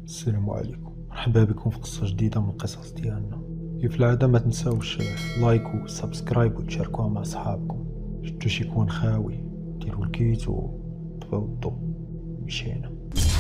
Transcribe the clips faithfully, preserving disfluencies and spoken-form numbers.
السلام عليكم، مرحبا بكم في قصة جديدة من القصص ديالنا. كيف العادة ما تنساوش لايك وسبسكرايب وتشاركوها مع صحابكم. شدو شي كون خاوي ديروا الكيت وطفيو الضو. مشينا.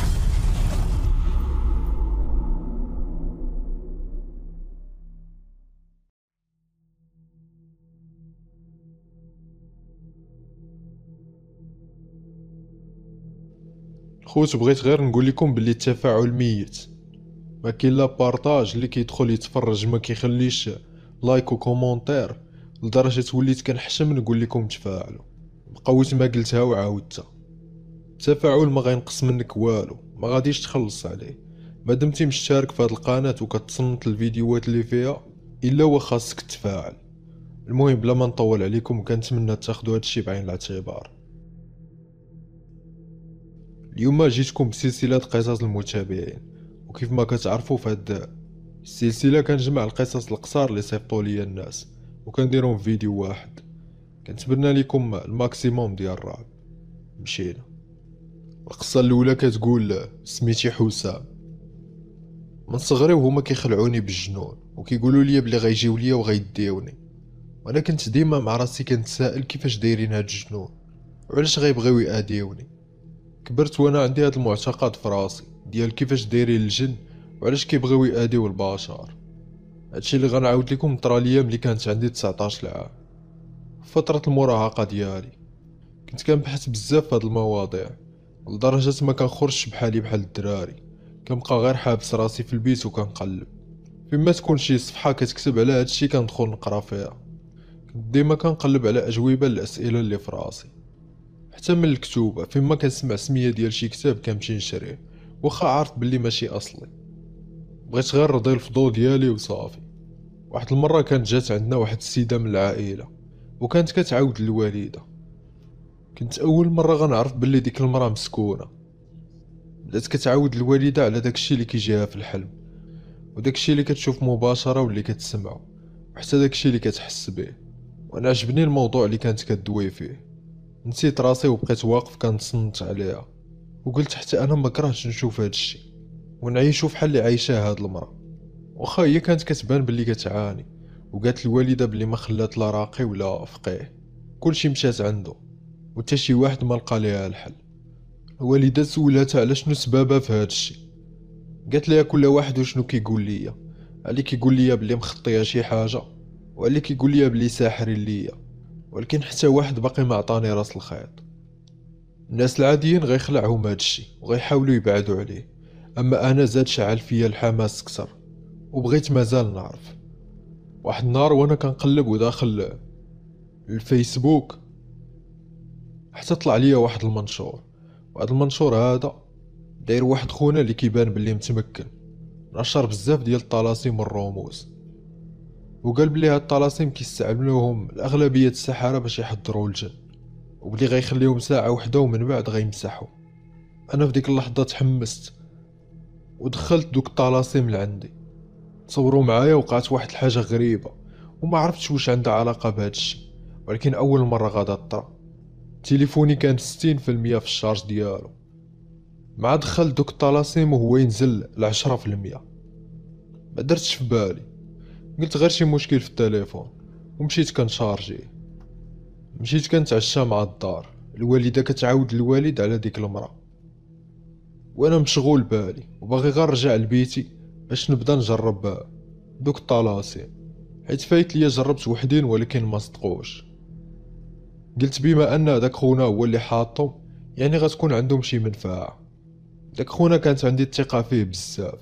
خوت، بغيت غير نقول لكم باللي التفاعل ميت. ما كاين لا بارطاج، اللي كيدخل يتفرج ما كيخليش لايك وكومونتير، لدرجه وليت كنحشم نقول لكم تفاعلوا. بقوت ما قلتها وعاودتها. التفاعل ما غينقص منك والو، ما غاديش تخلص عليه ما دمتي مشترك في هذه القناه وكتصنت الفيديوهات اللي فيها، الا هو خاصك تفاعل. المهم بلا ما نطول عليكم، كنتمنى تاخذوا هذا الشيء بعين الاعتبار. اليوم جيتكم بسلسله قصص المتابعين، وكيف ما كتعرفوا في هاد السلسله كنجمع القصص القصار اللي صيفطوا لي الناس وكنديرهم في فيديو واحد. كنتبنى لكم الماكسيموم ديال الرعب. مشينا. القصه الاولى كتقول سميتي حسام. من صغري وهما كيخلعوني بالجنون وكيقولوا لي بلي غيجيو ليا وغيديوني، وانا كنت ديما مع راسي كنتسائل كيفاش دايرين هاد الجنون وعلاش غيبغيو يأذيوني. كبرت وانا عندي هذا المعتقد في راسي ديال كيفاش دايرين الجن وعلاش كيبغيو يأذيو البشر. هادشي اللي غنعاود لكم طرا ليا ملي كانت عندي تسعطاش عام، فترة المراهقة ديالي. كنت كنبحث بزاف في هاد المواضيع لدرجة ما كنخرجش بحالي بحال الدراري، كنبقى غير حابس راسي في البيت وكنقلب فيما تكون شي صفحة كتكتب على هادشي كندخل نقرا فيها. كنت ديما كنقلب على أجوبة للأسئلة اللي في راسي، حتى من الكتوبة فيما كنسمع سمية ديال شي كتاب كنمشي نشريه واخا عارف بلي ماشي أصلي. بغيت غير نرضي الفضول ديالي وصافي. واحد المرة كانت جات عندنا واحد السيدة من العائلة وكانت كتعاود للوالدة. كنت أول مرة غنعرف بلي ديك المرأة مسكونة. بدات كتعاود للوالدة على داكشي اللي كيجيها في الحلم، وداكشي اللي كتشوف مباشرة واللي كتسمعو، وحتى داكشي اللي كتحس به. وانا عجبني الموضوع اللي كانت كدوي فيه. نسيت راسي وبقيت واقف كنتصنت عليها، وقلت حتى انا ما كرهتش نشوف هادشي ونعيشو فحال اللي عايشاه هاد المرأة. واخا هي كانت كتبان بلي كتعاني، وقالت الوالده بلي ما خلات لا راقي ولا فقيه، كلشي مشات عنده وتا شي واحد ما لقى ليها الحل. الوالده سولاتها على شنو سببها في هادشي. قالت ليها كل واحد وشنو كيقول ليا، علي كيقول ليا بلي مخطيه شي حاجه، وعلي كيقول ليا بلي ساحرين ليا، ولكن حتى واحد باقي ما عطاني راس الخيط. الناس العاديين غيخلعهم هادشي وغيحاولوا يبعدوا عليه، اما انا زاد شعل فيا الحماس كثر وبغيت مازال نعرف. واحد النهار وانا كنقلب وداخل الفيسبوك حتى طلع ليا واحد المنشور، وهذا المنشور هذا داير واحد خونا اللي كيبان باللي متمكن، نشر بزاف ديال الطلاسم والرموز، وقال بلي هاد الطلاسم كيستعملوهم الاغلبيه السحره باش يحضروا الجن، وبلي غيخليهم ساعه وحده ومن بعد غيمسحوا. انا في ديك اللحظه تحمست ودخلت دوك الطلاسم لعندي. تصوروا معايا وقعت واحد الحاجه غريبه وما عرفتش واش عندها علاقه بهذا الشيء، ولكن اول مره غادا طرا. تليفوني كان ستين في المية في الشارج ديالو، مع دخل دوك الطلاسم وهو ينزل لعشرة في المية. ما درتش في بالي، قلت غير شي مشكل في التليفون ومشيت كنشارجيه. مشيت كنتعشى مع الدار، الوالده كتعاود للوالد على ديك المراه، وانا مشغول بالي وباغي غير نرجع لبيتي باش نبدا نجرب دوك الطلاسم، حيت فايت ليا جربت وحدين ولكن ما صدقوش. قلت بما ان داك خونا هو اللي حاطو يعني غتكون عندهم شي منفعه. داك خونا كانت عندي الثقه فيه بزاف،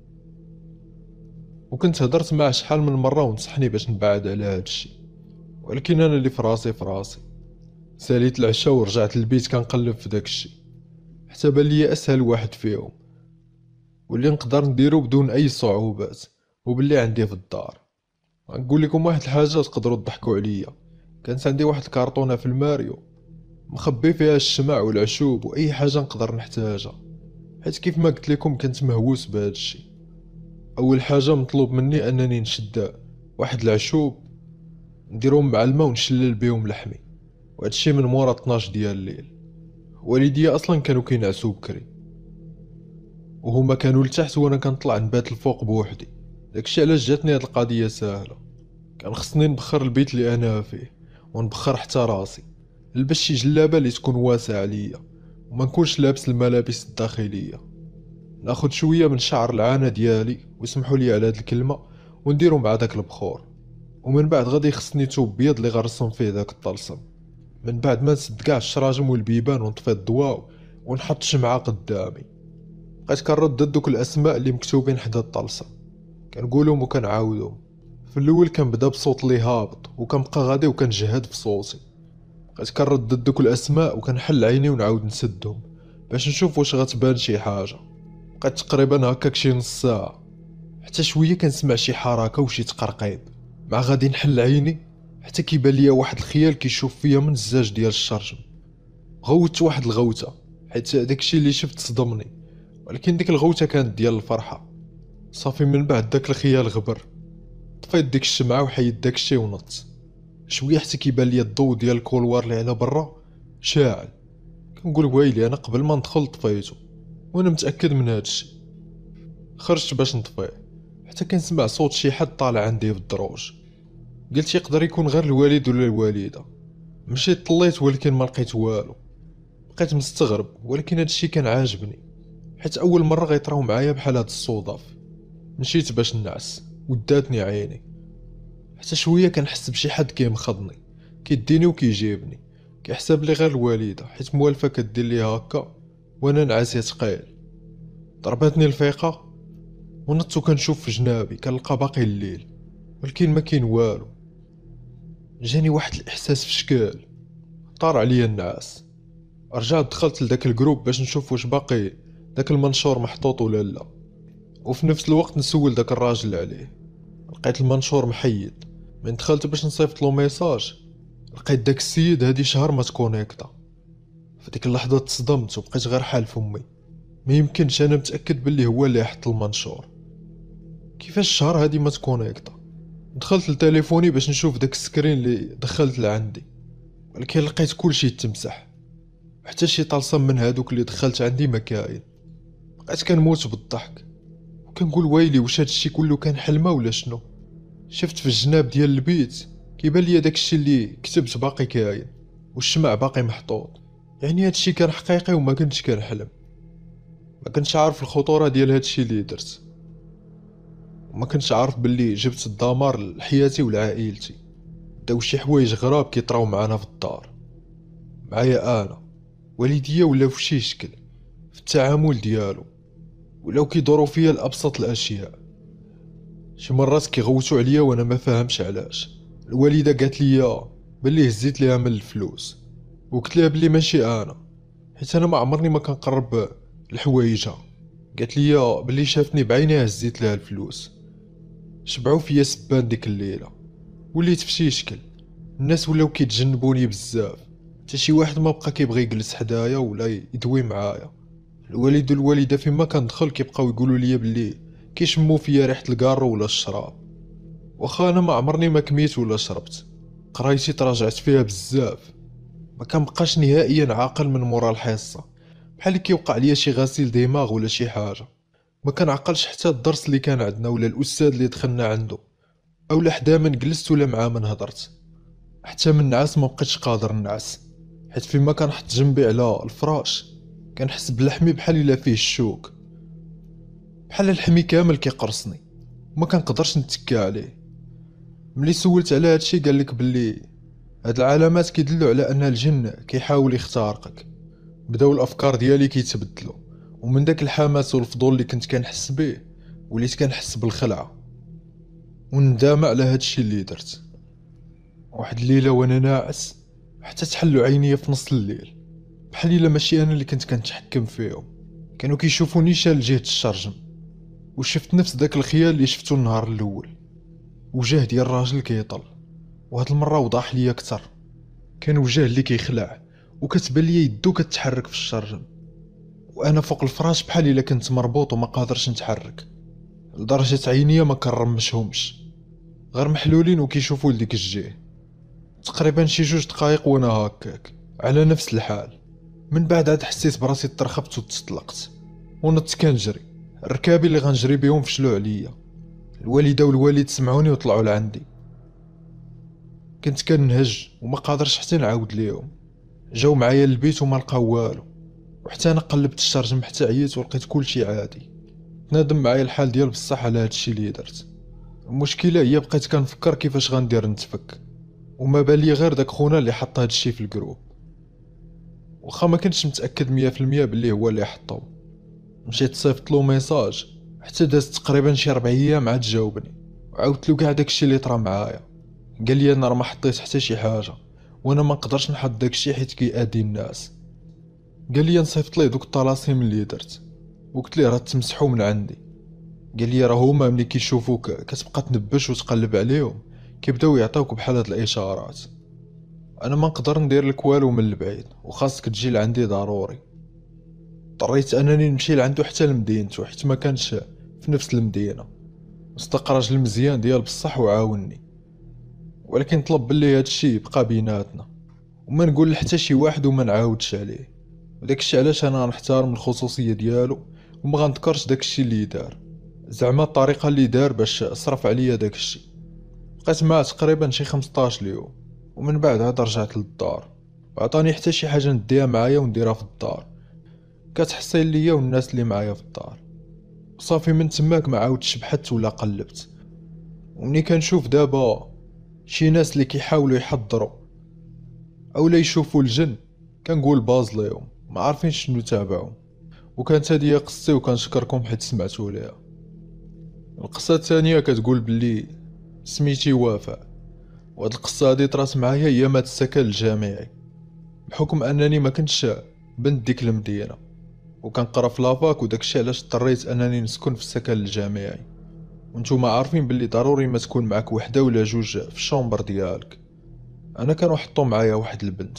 وكنت هضرت معاه شحال من مره ونصحني باش نبعد على هادشي، ولكن انا اللي في راسي في راسي. ساليت العشاء ورجعت للبيت كنقلب في داكشي، حتى بان لي اسهل واحد فيهم واللي نقدر نديرو بدون اي صعوبات وباللي عندي في الدار. نقول لكم واحد الحاجه تقدروا تضحكوا عليا. كانت عندي واحد الكرتونه في الماريو مخبي فيها الشمع والعشوب واي حاجه نقدر نحتاجها، حيت كيف ما قلت لكم كنت مهووس بهذا الشيء. اول حاجه مطلوب مني انني نشد واحد العشوب نديرهم مع الماء ونشلل بهم لحمي، وهذا الشيء من مورا اثناش ديال الليل. والديا اصلا كانوا كينعسوا بكري. وهما كانوا لتحت وانا كنطلع نبات الفوق بوحدي. داكشي علاش جاتني هاد القضيه ساهله. كان خصني نبخر البيت اللي انا فيه ونبخر حتى راسي، نلبس شي جلابه اللي تكون واسعه عليا وما نكونش لابس الملابس الداخليه، ناخد شويه من شعر العانه ديالي ويسمحوا لي على هاد الكلمه ونديرو مع داك البخور. ومن بعد غادي خصني توب بيض اللي غنرسم فيه داك الطلسم. من بعد ما نسد كاع الشراجم والبيبان ونطفي الضواو ونحط شمعه قدامي، بقيت كنردد دوك الاسماء اللي مكتوبين حدا الطلسه، كنقولهم وكنعاودهم. في الاول كنبدا بصوت اللي هابط وكنبقى غادي وكنجهد في صوتي. بقيت كنردد دوك الاسماء وكنحل عيني ونعاود نسدهم باش نشوف واش غتبان شي حاجه. بقيت تقريبا هكاك شي نص ساعه، حتى شويه كنسمع شي حركه وشي تقرقيب. مع غادي نحل عيني حتى كيبان ليا واحد الخيال كيشوف فيا من الزاج ديال الشرجم. غوت واحد الغوته حيت داكشي اللي شفت صدمني، ولكن ديك الغوته كانت ديال الفرحه. صافي من بعد داك الخيال غبر، طفيت ديك الشمعه وحيد داكشي ونط شويه حتى كيبان ليا الضو ديال الكولوار اللي على برا شاعل. كنقول ويلي انا قبل ما ندخل طفيتو وانا متاكد من هادشي. خرجت باش نطفيه حتى كنسمع صوت شي حد طالع عندي بالدروج. قلت يقدر يكون غير الوالد ولا الوالده. مشيت طليت ولكن ما لقيت والو. بقيت مستغرب ولكن هادشي كان عاجبني حيت اول مره غيطراو معايا بحال هاد الصدف. مشيت باش نعس وداتني عيني، حتى شويه كنحس بشي حد كيمخضني كيديني وكيجيبني، كيحسب لي غير الوالده حيت موالفه كدير لي هكا وانا نعاس تقيل. ضربتني الفيقه ونط وكنشوف في جنابي كنلقى باقي الليل ولكن ما كاين والو. جاني واحد الاحساس في شكال، طار عليا النعاس. رجعت دخلت لداك الجروب باش نشوف واش باقي داك المنشور محطوط ولا لا، وفي نفس الوقت نسول داك الراجل عليه. لقيت المنشور محيد. من دخلت باش نصيفط له ميساج لقيت داك السيد هادي شهر ما تكونيكطا. في ديك اللحظه تصدمت وبقيت غير حال فمي. ما يمكنش، انا متاكد باللي هو اللي حط المنشور. كيفاش شهر هادي ما تكونيكطا؟ دخلت لتليفوني باش نشوف داك السكرين اللي دخلت لعندي ولكن لقيت كلشي تمسح، حتى شي طلسم من هادوك اللي دخلت عندي ما كاين. بقيت كنموت بالضحك وكنقول ويلي واش هادشي كله كان حلمه ولا شنو. شفت في الجناب ديال البيت كيبان ليا داكشي اللي كتبت باقي كاين والشمع باقي محطوط، يعني هادشي كان حقيقي وما كنتش كنحلم. ما كنتش عارف الخطوره ديال هادشي اللي درت، وما كنتش عارف باللي جبت الدمار لحياتي ولعائلتي. داو شي حوايج غراب كيطراو معانا في الدار، معايا انا والديا ولا في شي شكل في التعامل ديالو، ولاو كيدورو فيا الابسط الاشياء. شي مرات كيغوتوا عليا وانا ما فاهمش علاش. الوالده قالت لي بلي هزيت ليها من الفلوس وقلت لها بلي ماشي انا حيت انا ما عمرني ما كنقرب لحوايجها. قالت لي بلي شافتني بعينيها هزيت لها الفلوس. شبعوا فيا سبان ديك الليله، وليت في شي شكل. الناس ولاو كيتجنبوني بزاف، حتى شي واحد ما بقى كيبغي يجلس حدايا ولا يدوي معايا. الوالد والوالده فيما كندخل كيبقاو يقولوا لي بلي كيشموا فيا ريحه الكارو ولا الشراب، واخا انا ما عمرني ما كميت ولا شربت. قرايتي تراجعت فيها بزاف، ما كنبقاش نهائيا عاقل من مورا الحصه، بحال كيوقع ليا شي غسيل دماغ ولا شي حاجه. ما كنعقلش حتى الدرس اللي كان عندنا ولا الاستاذ اللي دخلنا عنده، اولا حدا من جلست ولا معاه من هضرت. حتى من نعاس ما بقيتش قادر نعس، حيت فيما كنحط جنبي على الفراش كنحس بلحمي بحال الا فيه الشوك، بحال الحمي كامل كيقرصني وما كنقدرش نتكى عليه. ملي سولت على هادشي قال لك بلي هاد العلامات كيدلوا على ان الجن كيحاول يختارقك. بداو الافكار ديالي كيتبدلوا، ومن داك الحماس والفضول اللي كنت كنحس به وليت كنحس بالخلعه والندامه على هادشي اللي درت. واحد الليله وانا ناعس حتى تحلوا عينيا في نص الليل، بحال الا ماشي انا اللي كنت كنتحكم فيهم. كانوا كيشوفوني شال جهه الشرجم، وشفت نفس داك الخيال اللي شفتو النهار الاول، وجه ديال الراجل كيطل، وهاد المره وضح ليا اكثر. كان وجه اللي كيخلع وكتبان ليا يدو كتحرك في الشرجم، وانا فوق الفراش بحال الا كنت مربوط وما قادرش نتحرك، لدرجه عينيا ما كنرمشهمش غير محلولين وكيشوفوا لديك الجهه. تقريبا شي جوج دقائق وانا هكاك على نفس الحال. من بعد عاد حسيت براسي ترخبت وتسطلقت ونط كنجري الركابي اللي غنجري بيهم فشلوا عليا. الوالده والوالد سمعوني وطلعوا لعندي. كنت كنهج وما قادرش حتى نعاود ليهم. جاو معايا للبيت وما لقاو والو، وحتى انا قلبت الشرجم حتى عييت ولقيت كلشي عادي. تنادم معايا الحال ديال بصح على هادشي اللي درت. المشكله هي بقيت كنفكر كيفاش غندير نتفك، وما بالي غير داك خونا اللي حط هادشي في الجروب، واخا ما كنتش متاكد مية في المية باللي هو اللي حطو. مشيت صيفط له ميساج حتى داز تقريبا شي ربع ايام عاد جاوبني، وعاودت له كاع داكشي اللي طرا معايا. قال لي انا راه ما حطيت حتى شي حاجه، وانا ما نقدرش نحط داكشي حيت كيأذي الناس. قال لي نصيفط ليه دوك الطلاسيم اللي درت، وقلت ليه راه تمسحوا من عندي. قال لي راه هما ملي كيشوفوك كتبقى تنبش وتقلب عليهم كيبداو يعطيوك بحال هاد الاشارات. انا ما نقدر ندير لك والو من البعيد، وخاصك تجي لعندي ضروري. اضطريت انني نمشي لعندو حتى لمدينتو حيت ما كانش في نفس المدينه. استقرج المزيان ديال بصح وعاونني، ولكن طلب بلي هادشي يبقى بيناتنا وما نقول لحتى شي واحد وما نعاودش عليه. وداكشي علاش انا نحترم الخصوصيه ديالو وما غنذكرش داكشي اللي دار، زعما الطريقه اللي دار باش صرف عليا داكشي. بقيت معاه تقريبا شي خمسطاش اليوم، ومن بعد عاد رجعت للدار وعطاني حتى شي حاجه نديها معايا ونديرها في الدار كتحصيل ليا والناس اللي معايا في الدار. صافي من تماك ما عاودتش بحثت ولا قلبت. ومني كنشوف دابا شي ناس اللي كيحاولوا يحضروا اولا يشوفوا الجن كنقول باز ليهم ما عارفين شنو تابعوا. وكانت هذه قصتي وكنشكركم حيت سمعتوا ليها. القصه الثانيه كتقول باللي سميتي وفاء، وهاد القصه هادي طرات معايا ايام هاد السكن الجامعي، بحكم انني ما كنتش بنت ديك المدينه وكنقرا في لافاك، وداكشي علاش اضطريت انني نسكن في السكن الجامعي. وانتوما عارفين باللي ضروري ما تكون معاك وحده ولا جوج في الشومبر ديالك. انا كانوا حطوا معايا واحد البنت،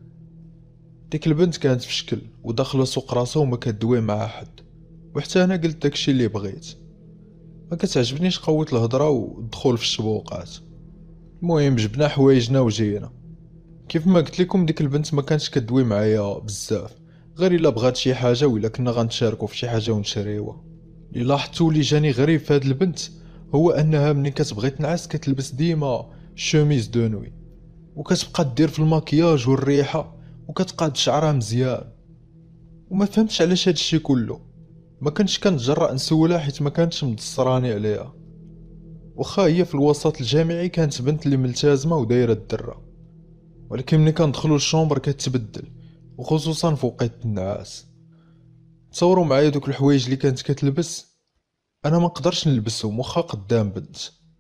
ديك البنت كانت في شكل وداخله سوق راسها وما كدوي مع حد، وحتى انا قلت داكشي اللي بغيت. ما كتعجبنيش قوه الهضره والدخول في الشبوقات. المهم جبنا حوايجنا وجينا. كيف ما قلت لكم ديك البنت ما كانتش كدوي معايا بزاف، غير الا بغات شي حاجه ولا كنا غنتشاركوا في شي حاجه ونشريوها. اللي لاحظتو اللي جاني غريب في هاد البنت هو انها ملي كتبغي تنعس كتلبس ديما شوميز دو نوي، وكتبقى دير في الماكياج والريحه وكتقاد شعرها مزيان. وما فهمتش علاش هادشي كله. ما كنتش كنتجرأ نسولها حيت ما كانتش مدصراني عليها، واخا هي في الوسط الجامعي كانت بنت اللي ملتزمه ودايره الدره، ولكن ملي كندخلوا الشومبر كتبدل، وخصوصا في وقت النعاس. تصوروا معايا دوك الحوايج اللي كانت كتلبس انا ما نقدرش نلبسهم واخا قدام بنت،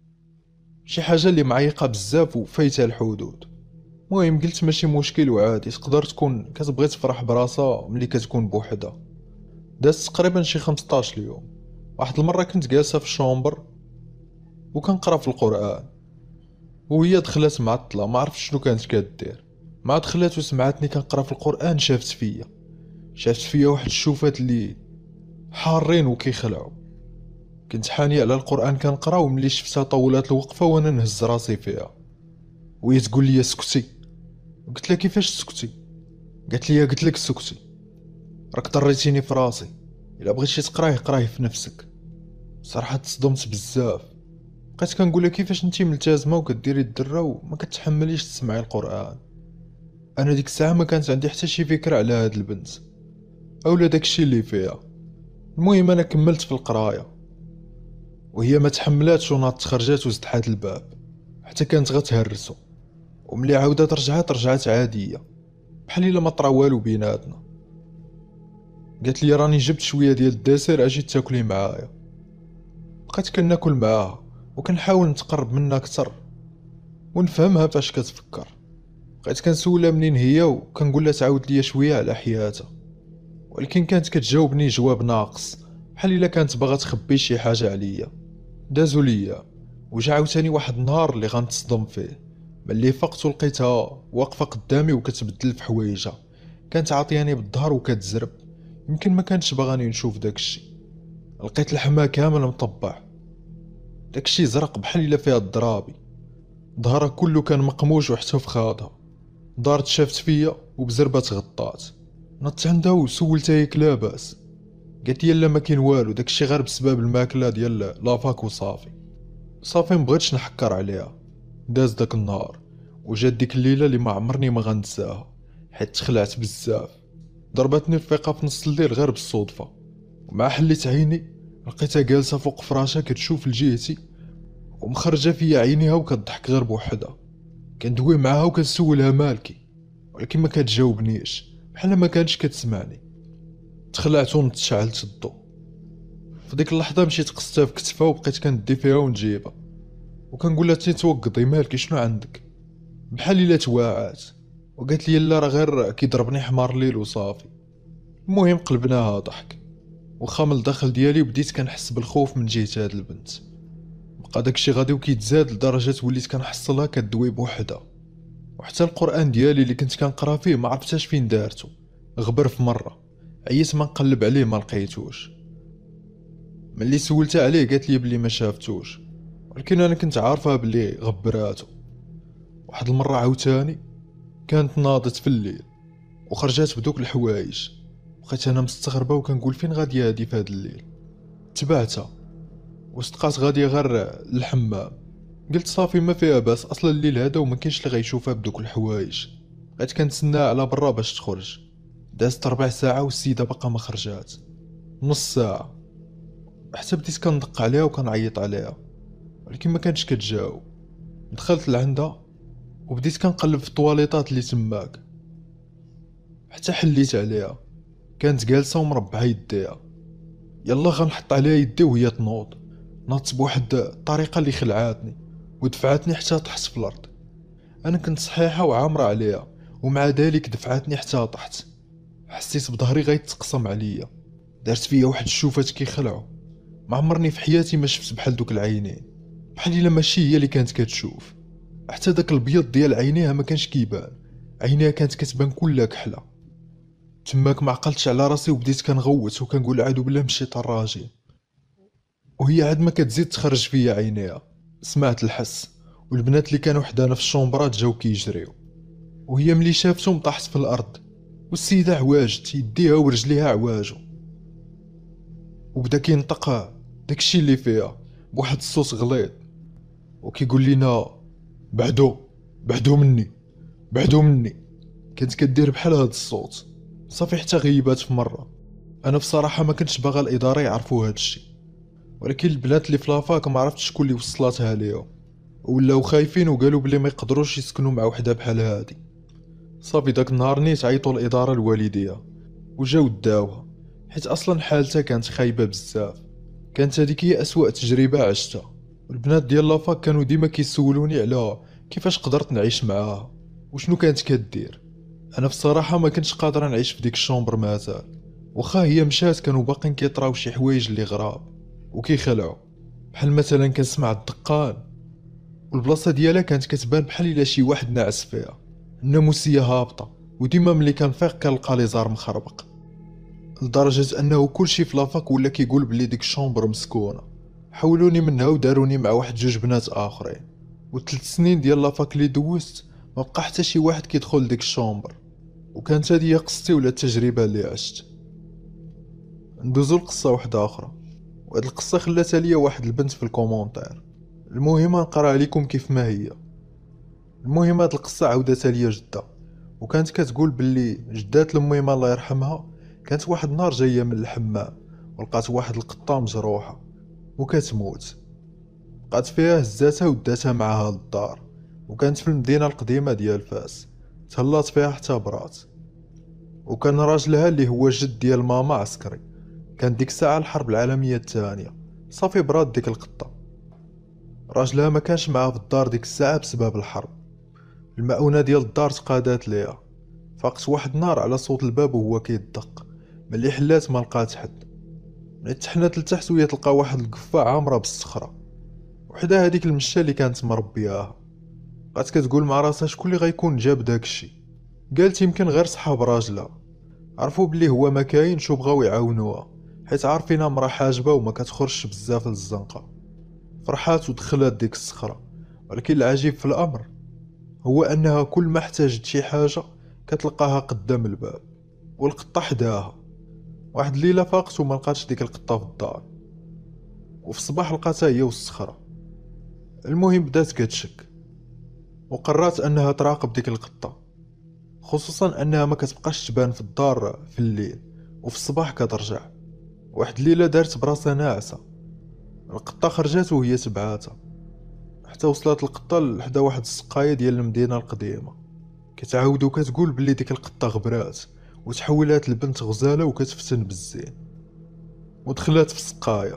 شي حاجه اللي معيقه بزاف وفايته الحدود. المهم قلت ماشي مشكل وعادي، تقدر تكون كتبغي تفرح براسها ملي كتكون بوحدها. داز تقريبا شي خمسطاش اليوم. واحد المره كنت جالسه في الشومبر وكنقرا في القران، وهي دخلت معطله ما عرفت شنو كانت كدير. مع دخلت وسمعتني كنقرا في القران شافت فيا شافت فيا واحد الشوفات اللي حارين وكيخلعوا. كنت حاني على القران كنقرا، وملي شفتها طولات الوقفه وانا نهز راسي فيها وهي تقول لي سكتي. قلت لها كيفاش سكتي؟ قالت لي قلت لك سكتي، راك ضريتيني في راسي، الا بغيتي تقرايه قرايه في نفسك. صراحه تصدمت بزاف، بقيت كنقول لها كيفاش انتي ملتزمه وكديري الدره وما كتحمليش تسمعي القران. انا ديك الساعه ما كانت عندي حتى شي فكره على هاد البنت اولا داكشي اللي فيها. المهم انا كملت في القرايه وهي ما تحملاتش وناضت خرجات وزدحات الباب حتى كانت غتهرسو. وملي عاودت رجعت رجعت عاديه بحال الا ما طرا والو بيناتنا. قالت لي راني جبت شويه ديال الدسر اجي تاكلي معايا. بقيت كناكل معاها وكنحاول نتقرب منها اكثر ونفهمها فاش كتفكر. بقيت كنسولها منين هي وكنقول لها تعاود ليا شويه على حياتها، ولكن كانت كتجاوبني جواب ناقص بحال الا كانت باغا تخبي شي حاجه عليا. دازو ليا وجا عاوتاني واحد النهار اللي غنتصدم فيه، ملي فقت ولقيتها واقفه قدامي وكتبدل في حوايجها. كانت عاطياني بالظهر وكتزرب، يمكن ما كانتش باغاني نشوف داكشي. لقيت لحمها كامل مطبع، داكشي زرق بحال الا فيها الضرابي. ظهرها كله كان مقموش وحتى في خاضها. دارت شافت فيا وبزربه تغطات. نطت عندها وسولتها ياك لاباس. قالت لي لا ما كاين والو، داكشي غير بسبب الماكله ديال لافاك وصافي. صافي مبغيتش نحكر عليها. داز داك النهار وجات ديك الليله اللي ما عمرني ما غنساها، حيت تخلعت بزاف. ضربتني الفيقه في نص الليل غير بالصدفه، ومع حليت عيني لقيتها جالسه فوق فراشها كتشوف لجهتي ومخرجه فيا عينيها وكتضحك غير بوحدها. كندوي معاها وكنسولها مالكي، ولكن ما كتجاوبنيش، بحال ما كانتش كتسمعني. تخلعت ونتشعلت الضو. في ديك اللحظه مشيت قصتها في كتفها وبقيت كندي فيها ونجيبها وكنقول لها تيتوقضي مالكي شنو عندك، بحال الا تواعات. وقالت لي لا راه غير كيضربني حمار الليل وصافي. المهم قلبناها ضحك، وخا من الداخل ديالي بديت كنحس بالخوف من جهه هاد البنت. بقى داكشي غادي وكيتزاد لدرجه وليت كنحصلها كدوي بوحدها، وحتى القران ديالي اللي كنت كنقرا فيه ما عرفتش فين دارتو. غبر في مره عييت ما نقلب عليه ما لقيتوش. ملي سولتها عليه قالت لي بلي ما شافتوش، ولكن انا كنت عارفها بلي غبراتو. واحد المره عاوتاني كانت ناضت في الليل وخرجات بدوك الحوايج، بقيت انا مستغربه وكنقول فين غاديه هادي في هاد الليل. تبعتها وصدقات غاديه غير للحمام. قلت صافي ما فيها باس، اصلا الليل هذا وما كاينش اللي غيشوفها بدوك الحوايج. بقيت كنتسناها على برا باش تخرج. دازت ربع ساعه والسيده باقا ما خرجات، نص ساعه، حتى بديت كندق عليها وكنعيط عليها ولكن ما كانتش كتجاوب. دخلت لعندها وبديت كنقلب في الطواليطات اللي تماك حتى حليت عليها. كانت جالسه ومربعه يديها. يلا غنحط عليها يدي وهي تنوض. ناضت بواحد الطريقه اللي خلعاتني ودفعتني حتى طحت في الارض. انا كنت صحيحه وعامره عليها، ومع ذلك دفعتني حتى طحت. حسيت بظهري غيتقسم عليا، دارت فيا واحد الشوفات كيخلعوا. ما عمرني في حياتي ما شفت بحال دوك العينين، بحال الا ماشي هي اللي كانت كتشوف. حتى داك البيض ديال عينيها ما كانش كيبان، عينيها كانت كتبان كلها كحله. تماك ما عقلتش على راسي وبديت كنغوت وكنقول اعوذ بالله من الشيطان الرجيم. وهي عاد ما كتزيد تخرج فيا عينيها. سمعت الحس والبنات اللي كانوا حدانا في الشومبرات جاو كيجريو، وهي ملي شافتهم طاحت في الارض، والسيده عواجت يديها ورجليها عواجو. وبدا كينطق داكشي اللي فيها بواحد الصوت غليظ وكيقول لينا بعدو بعدو مني بعدو مني. كانت كدير بحال هاد الصوت. صافي حتى غيبات في مره. انا بصراحه ما كنتش باغا الاداره يعرفوا هاد الشيء، ولكن البنات اللي في لافاك ما عرفتش شكون اللي وصلاتها ليهم، ولاو خايفين وقالوا بلي ما يقدروش يسكنوا مع وحده بحال هادي. صافي داك النهار نيت عيطوا الاداره الوالديه وجاو داوها، حيت اصلا حالتها كانت خايبه بزاف. كانت هذيك هي اسوأ تجربه عشتها. والبنات ديال لافاك كانوا ديما كيسولوني على كيفاش قدرت نعيش معاها وشنو كانت كدير. انا بصراحه ما كنتش قادر نعيش في ديك الشومبر مازال، واخا هي مشات كانوا باقين كيطراو شي حوايج اللي غراب وكيخلعوا. بحال مثلا كنسمع الدقان والبلاصه ديالها كانت كتبان بحال الا شي واحد ناعس فيها، الناموسيه هابطه، وديما ملي كنفيق كنلقى لي زار مخربق، لدرجه انه كلشي في لافاك ولا كيقول بلي ديك الشومبر مسكونه. حولوني منها وداروني مع واحد جوج بنات اخرين، وثلاث سنين ديال لافاك اللي دوزت ما بقى حتى شي واحد كيدخل ديك الشومبر. وكانت هذه هي قصتي ولا التجربه اللي عشت. ندوزو لقصه واحده اخرى، وهاد القصه خلاتها ليا واحد البنت في الكومونتير. المهم نقرا عليكم كيف ما هي. المهم هاد القصه عاودتها ليا جده، وكانت كتقول باللي جدات لميمه الله يرحمها كانت واحد النهار جايه من الحمام ولقات واحد القطه مجروحه وكتموت. بقات فيها هزاتها وداتها معاها للدار، وكانت في المدينه القديمه ديال فاس. تهلات فيها حتى برات، وكان راجلها اللي هو جد ديال ماما عسكري. كان ديك الساعه الحرب العالميه الثانيه. صافي برات ديك القطه. راجلها ما كانش معاه في الدار ديك الساعه بسبب الحرب. المؤونه ديال الدار تقادات ليها. فاقت واحد النهار على صوت الباب وهو كيدق. ملي حلات ما لقات حد. ملي تحنات لتحت وهي تلقى واحد القفه عامره بالصخره، وحدا هذيك المشه اللي كانت مربياها. بقات كتقول مع راسها شكون اللي غيكون جاب داكشي. قالت يمكن غير صحاب راجلها عرفوا بلي هو ما كاينش وبغاو يعاونوها، حيت عارفينها مرا حاجبه وما كتخرجش بزاف للزنقه. فرحات ودخلات ديك الصخره، ولكن العجيب في الامر هو انها كل ما احتاجت شي حاجه كتلقاها قدام الباب والقطه حداها. واحد الليله فاقت وما لقاتش ديك القطه في الدار، وفي الصباح لقاتها هي والصخره. المهم بدات كتشك وقررت انها تراقب ديك القطه، خصوصا انها ما كتبقاش تبان في الدار في الليل وفي الصباح كترجع. واحد الليله دارت براسها ناعسه، القطه خرجات وهي تبعاتها حتى وصلت القطه لحدا واحد السقايه ديال المدينه القديمه. كتعاود وكتقول بلي ديك القطه غبرات وتحولات لبنت غزاله وكتفتن بالزين، ودخلات في السقايه.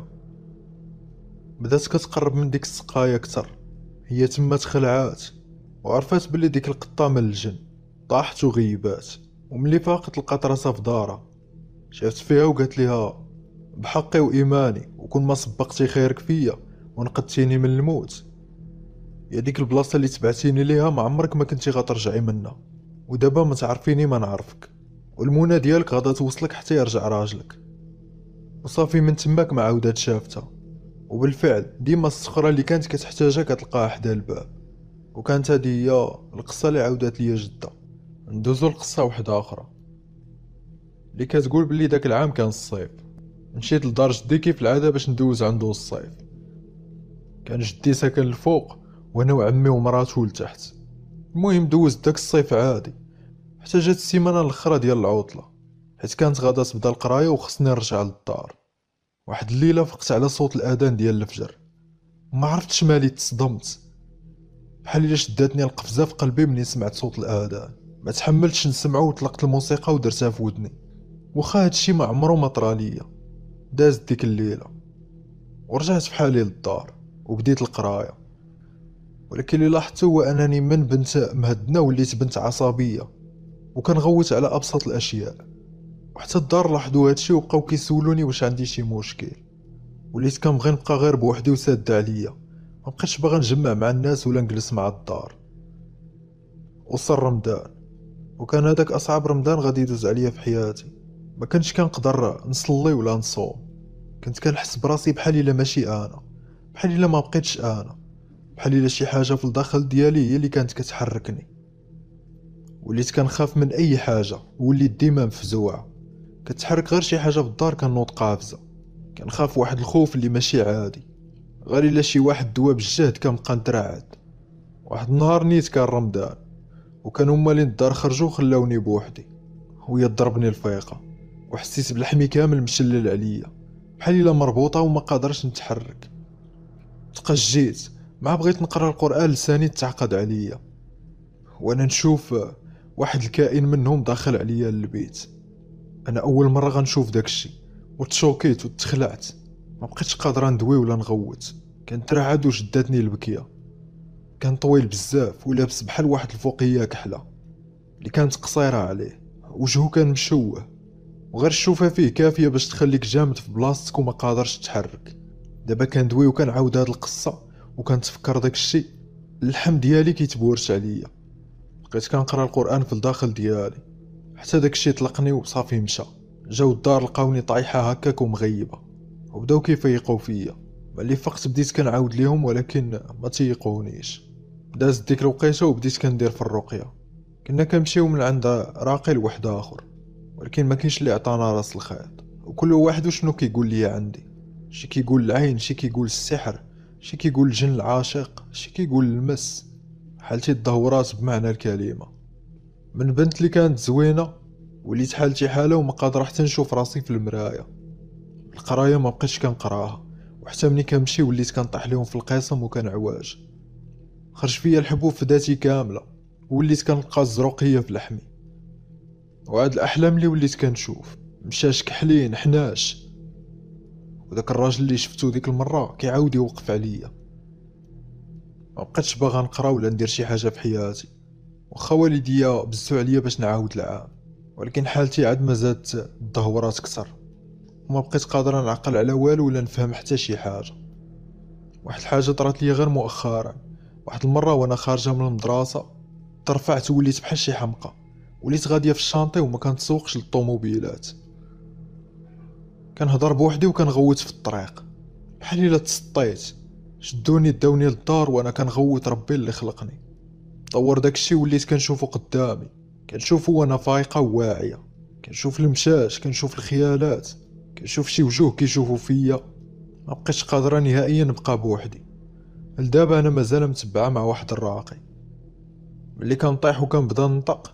بدات كتقرب من ديك السقايه اكثر، هي تما تخلعات وعرفات بلي ديك القطه من الجن. طاحت وغيبات، وملي فاقت لقات راسها في دارها. شافت فيها وقالت ليها بحقي وايماني وكون ما سبقتي خيرك فيا ونقذتيني من الموت، يا ديك البلاصه اللي تبعتيني ليها ما عمرك ما كنتي غترجعي منها، ودابا ما تعرفيني ما نعرفك، والمنى ديالك غادا توصلك حتى يرجع راجلك. وصافي من تماك ما عاودات شافتها. وبالفعل ديما الصخره اللي كانت كتحتاجها كتلقاها حدا الباب. وكانت هذه هي القصه اللي عاودات ليا جده. ندوزو لقصه واحده اخرى اللي كتقول بلي داك العام كان الصيف. مشيت لدار جدي كيف العاده باش ندوز عنده الصيف. كان جدي ساكن الفوق وانا وعمي ومراته لتحت. المهم دوزت داك الصيف عادي حتى جات السيمانه الاخرى ديال العطله، حيت كانت غادا تبدا القرايه وخصني نرجع للدار. واحد الليله فقت على صوت الاذان ديال الفجر، ما عرفتش مالي، تصدمت بحال الا شداتني القفزه في قلبي مني سمعت صوت الاذان. ما تحملتش نسمعو وطلقت الموسيقى ودرتها في ودني. واخا هادشي ما عمرو ما طرا ليا. دازت ديك الليله ورجعت بحالي للدار وبديت القرايه. ولكن اللي لاحظت هو انني من بنت مهدنه وليت بنت عصبيه وكنغوت على ابسط الاشياء. وحتى الدار لاحظوا هادشي وبقاو كيسولوني واش عندي شي مشكل. وليت كنبغي نبقى غير بوحدي وساد عليا، ما بقيتش باغا نجمع مع الناس ولا نجلس مع الدار. وصل رمضان، وكان هذاك اصعب رمضان غادي يدوز عليا في حياتي. ما كنتش كنقدر نصلي ولا نصوم، كنت كنحس براسي بحال الا ماشي انا، بحال الا ما بقيتش انا، بحال الا شي حاجه في الداخل ديالي هي اللي كانت كتحركني. وليت كنخاف من اي حاجه، وليت ديما مفزوع. كتحرك غير شي حاجه في الدار كنوض قافزه. كنخاف واحد الخوف اللي ماشي عادي، غير الا شي واحد دوا بالجهد كنبقى نترعد. واحد النهار نيت كان رمضان، وكانوا مالين الدار خرجوا خلاوني بوحدي، وهي ضربني الفيقه وحسيت بالحمي كامل مشلل عليا بحال الا مربوطه وما قادرش نتحرك. تقجيت مع بغيت نقرا القران لساني تعقد عليا، وانا نشوف واحد الكائن منهم داخل عليا للبيت. انا اول مره غنشوف داكشي وتشوكيت وتخلعت، ما بقيتش قادره ندوي ولا نغوت. كنترعد وشداتني البكيه. كان طويل بزاف ولابس بحال واحد الفوقيه كحله اللي كانت قصيره عليه، وجهه كان مشوه وغير الشوفه فيه كافيه باش تخليك جامد في بلاصتك وما قادرش تحرك. دابا كندوي وكنعاود هاد القصه وكنتفكر داك الشيء، اللحم ديالي كيتبورش عليا. بقيت كنقرا القران في الداخل ديالي حتى داك الشيء طلقني وصافي مشى. جاو الدار لقاوني طايحه هكاك ومغيبه وبداو كيفيقوا فيا. ملي فقت بديت كنعاود ليهم ولكن ما تيقونيش. دازت ديك الوقيته وبديت كندير في الرقيه. كنا كنمشيو من عند راقي لواحد اخر، ولكن ما كاينش اللي عطانا راس الخيط، وكل واحد وشنو كيقول لي عندي. شي كيقول العين، شي كيقول السحر، شي كيقول الجن العاشق، شي كيقول المس. حالتي الدهورات بمعنى الكلمه. من بنت اللي كانت زوينه وليت حالتي حاله وما قادر حتى نشوف راسي في المرايه. القرايه ما بقيتش كنقراها، وحتى ملي كنمشي وليت كنطيح لهم في القسم وكنعواج. خرج فيا الحبوب في ذاتي كامله، وليت كنلقى الزروقيه في لحمي. وهاد الاحلام اللي وليت كنشوف مشاش كحلين حناش، وداك الراجل اللي شفتو ديك المره كيعاود يوقف عليا. ما بقيتش باغا نقرا ولا ندير شي حاجه في حياتي، واخا والديا بزو عليا باش نعاود العام، ولكن حالتي عاد ما زادت الدهورات كثر، وما بقيت قادر نعقل على والو ولا نفهم حتى شي حاجه. واحد الحاجه طرات لي غير مؤخرا. واحد المره وانا خارجه من المدرسه ترفعت وليت بحال شي حمقى، وليت غاديه في الشانطي وما كنتسوقش للطوموبيلات. كنهضر بوحدي وكنغوت في الطريق بحال الا تسطيت. شدوني داوني للدار وانا كنغوت ربي اللي خلقني. طور داكشي وليت كنشوفو قدامي، كنشوفو وانا فايقه وواعيه، كنشوف المشاش، كنشوف الخيالات، كنشوف شي وجوه كيشوفوا فيا. ما بقيتش قادره نهائيا نبقى بوحدي. لدابا انا مازال متبعه مع واحد الراقي. ملي كنطيح وكنبدا ننطق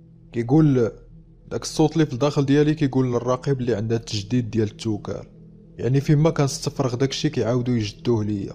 كيقول داك الصوت اللي في الداخل ديالي كيقول للراقي بلي عندها التجديد ديال التوكال، يعني فيما كنستفرغ داكشي كيعاودوا يجدوه ليا،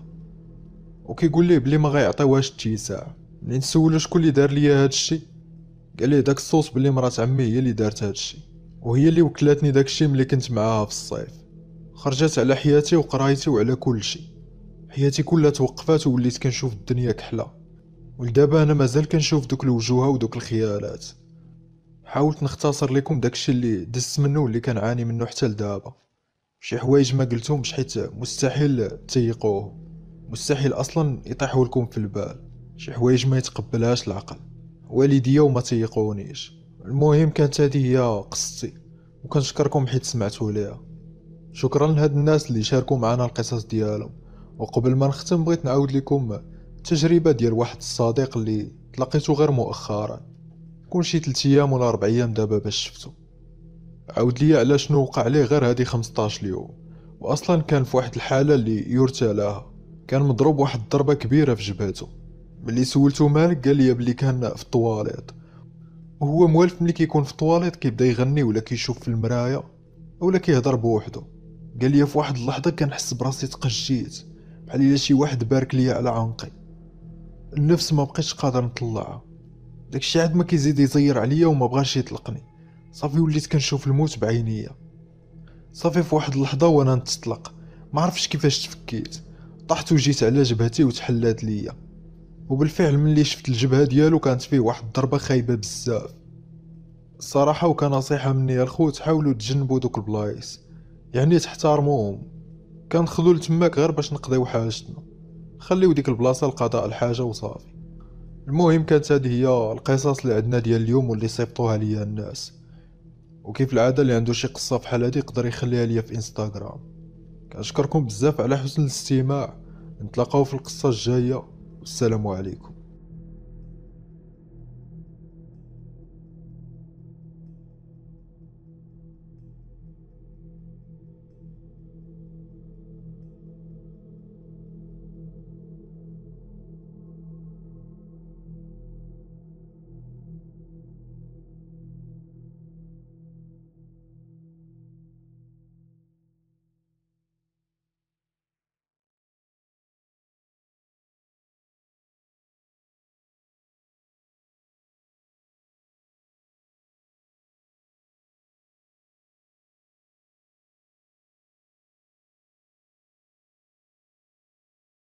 وكيقول ليه بلي ما غيعطيوهاش اتساع. ملي نسولو شكون اللي دار ليا هادشي قال ليه داك الصوت بلي مرات عمي هي اللي دارت هادشي، وهي اللي وكلاتني داكشي ملي كنت معاها في الصيف. خرجت على حياتي وقرايتي وعلى كل شيء. حياتي كلها توقفات ووليت كنشوف الدنيا كحله، ولدابا انا مازال كنشوف دوك الوجوه ودوك الخيالات. حاولت نختصر لكم داكشي اللي دزت منه واللي كنعاني منه حتى لدابا. شي حوايج ما قلتهمش حيت مستحيل تيقوه، مستحيل اصلا يطيحوا لكم في البال. شي حوايج ما يتقبلهاش العقل، والديا وما تيقونيش. المهم كانت هذه هي قصتي، وكنشكركم حيت سمعتوا ليها. شكرا لهاد الناس اللي شاركوا معنا القصص ديالهم. وقبل ما نختم بغيت نعاود لكم التجربه ديال واحد الصديق اللي تلاقيته غير مؤخرا، كون شي ثلاث ايام ولا اربع ايام دابا باش شفتو. عاود ليا على شنو وقع ليه غير هادي خمسطاش يوم. واصلا كان في واحد الحاله اللي يرثى لها، كان مضروب واحد الضربه كبيره في جبهته. ملي سولتو مالك قال لي بلي كان في الطواليط، وهو موالف ملي كيكون في الطواليط كيبدا يغني ولا كيشوف في المرايه ولا كيهضر بوحدو. قال لي في واحد اللحظه كنحس براسي تقجيت بحال الا شي واحد بارك ليا على عنقي. النفس ما بقيتش قادر نطلعها، داكشي عاد ما كيزيد يزير عليا وما بغاش يطلقني. صافي وليت كنشوف الموت بعينيا. صافي في واحد اللحظه وانا نتطلق، ما عرفتش كيفاش تفكيت، طحت وجيت على جبهتي وتحلات ليا. وبالفعل ملي شفت الجبهه ديالو كانت فيه واحد الضربه خايبه بزاف. الصراحه وكنصيحه مني الخوت، حاولوا تجنبوا دوك البلايص، يعني تحترموهم. كندخلوا لتماك غير باش نقضيو حاجتنا، خليو ديك البلاصه لقضاء الحاجه وصافي. المهم كانت هذه هي القصص اللي عندنا ديال اليوم واللي صيفطوها ليا الناس. وكيف العاده اللي عنده شي قصه بحال هذه يقدر يخليها ليا في انستغرام. كنشكركم بزاف على حسن الاستماع. نتلاقاو في القصه الجايه، والسلام عليكم.